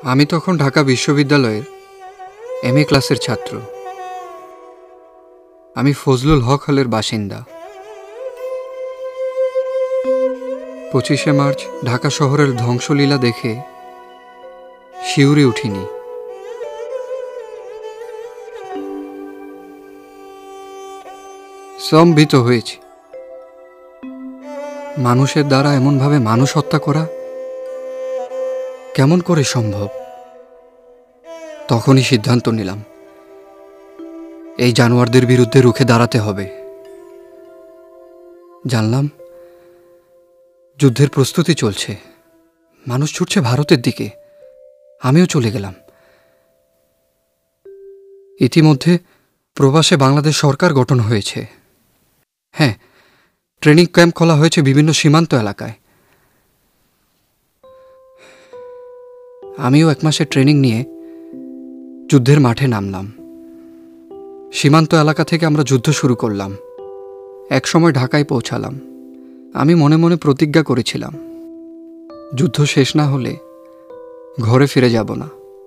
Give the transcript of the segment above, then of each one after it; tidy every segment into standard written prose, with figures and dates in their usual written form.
আমি তখন ঢাকা বিশ্ববিদ্যালয়ের এমএ ক্লাসের ছাত্র। আমি ফজলুল হক হলের বাসিন্দা। 25শে মার্চ ঢাকা শহরের ধ্বংসলীলা দেখে শিউরে উঠিনি। স্তম্ভিত হয়েছি। মানুষের দ্বারা এমনভাবে মানুষ হত্যা করা কেমন করে সম্ভব? তখনই সিদ্ধান্ত নিলাম, এই জানোয়ারদের বিরুদ্ধে রুখে দাঁড়াতে হবে। জানলাম যুদ্ধের প্রস্তুতি চলছে, মানুষ ছুটছে ভারতের দিকে। আমিও চলে গেলাম। ইতিমধ্যে প্রবাসে বাংলাদেশ সরকার গঠন হয়েছে। হ্যাঁ, ট্রেনিং ক্যাম্প খোলা হয়েছে বিভিন্ন সীমান্ত এলাকায়। আমিও 1 মাসের ট্রেনিং নিয়ে যুদ্ধের মাঠে নামলাম। সীমান্ত এলাকা থেকে আমরা যুদ্ধ শুরু করলাম। এক সময় ঢাকায় পৌঁছালাম। আমি মনে মনে প্রতিজ্ঞা করেছিলাম, যুদ্ধ শেষ না হলে ঘরে ফিরে যাব না।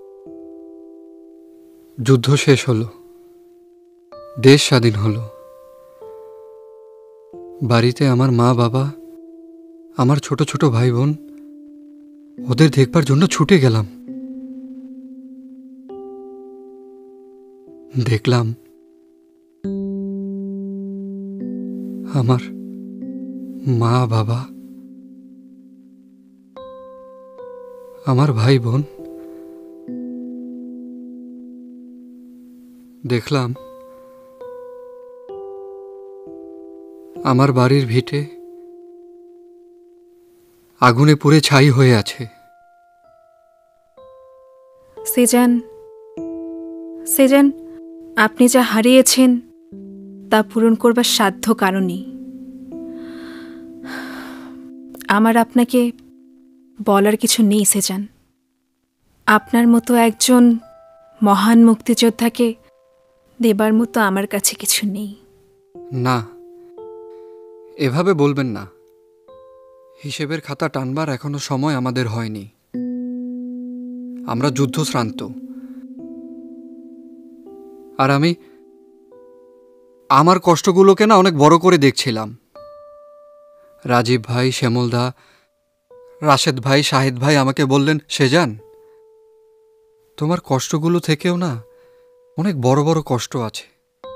যুদ্ধ শেষ হলো, দেশ স্বাধীন হলো। বাড়িতে আমার মা বাবা, আমার ছোট ছোট ভাই বোন, ওদের দেখবার জন্য ছুটে গেলাম। দেখলাম আমার মা বাবা, আমার ভাই বোন, দেখলাম আমার বাড়ির ভিটে আগুনে পুড়ে ছাই হয়ে আছে। সেজান, আপনি যা হারিয়েছেন তা পূরণ করবার সাধ্য কারো নেই। আমার আপনাকে বলার কিছু নেই সেজান। আপনার মতো একজন মহান মুক্তিযোদ্ধাকে দেবার মতো আমার কাছে কিছু নেই। না, এভাবে বলবেন না। হিসেবের খাতা টানবার এখনো সময় আমাদের হয়নি। আমরা যুদ্ধশ্রান্ত। আর আমি আমার কষ্টগুলোকে না অনেক বড় করে দেখছিলাম। রাজীব ভাই, শ্যামলদা, রাশেদ ভাই, শাহেদ ভাই আমাকে বললেন, সেজান, তোমার কষ্টগুলো থেকেও না অনেক বড় বড় কষ্ট আছে,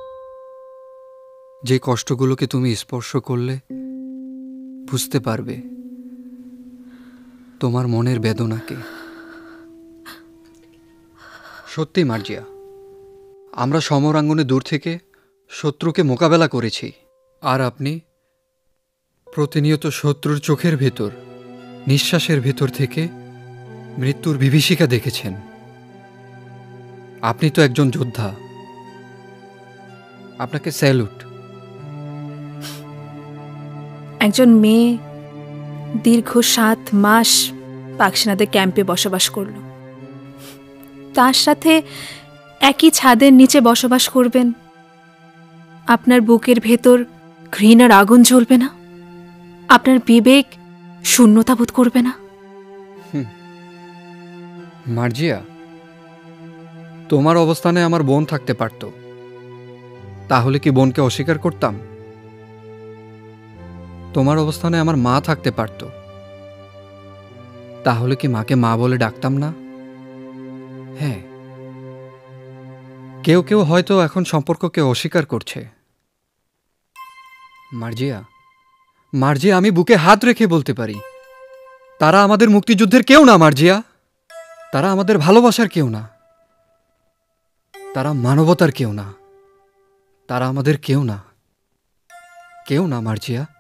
যে কষ্টগুলোকে তুমি স্পর্শ করলে বুঝতে পারবে তোমার মনের বেদনাকে। সত্যি মার্জিয়া, আমরা সমরাঙ্গনে দূর থেকে শত্রুকে মোকাবেলা করেছি, আর আপনি প্রতিনিয়ত শত্রুর চোখের ভেতর, নিঃশ্বাসের ভেতর থেকে মৃত্যুর বিভীষিকা দেখেছেন। আপনি তো একজন যোদ্ধা। আপনাকে স্যালুট। একজন মেয়ে দীর্ঘ 7 মাস পাকসেনাদের ক্যাম্পে বসবাস করল। তার সাথে একই ছাদের নিচে বসবাস করবেন। আপনার বুকের ভেতর ঘৃণার আগুন জ্বলবে না? আপনার বিবেক শূন্যতা বোধ করবে না? মার্জিয়া, তোমার অবস্থানে আমার বোন থাকতে পারত, তাহলে কি বোনকে অস্বীকার করতাম? তোমার অবস্থানে আমার মা থাকতে পারত, তাহলে কি মাকে মা বলে ডাকতাম না? হ্যাঁ, কেউ কেউ হয়তো এখন সম্পর্ককে অস্বীকার করছে। মার্জিয়া, আমি বুকে হাত রেখে বলতে পারি, তারা আমাদের মুক্তিযুদ্ধের কেউ না মার্জিয়া। তারা আমাদের ভালোবাসার কেউ না, তারা মানবতার কেউ না, তারা আমাদের কেউ না, কেউ না মার্জিয়া।